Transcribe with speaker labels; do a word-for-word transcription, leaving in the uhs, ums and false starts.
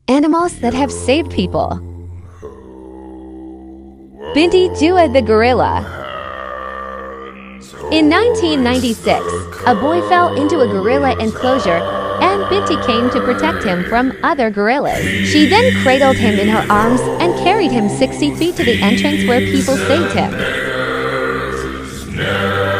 Speaker 1: Animals that have saved people. Binti Jua the gorilla. In nineteen ninety-six, a boy fell into a gorilla enclosure and Binti came to protect him from other gorillas. She then cradled him in her arms and carried him sixty feet to the entrance where people saved him.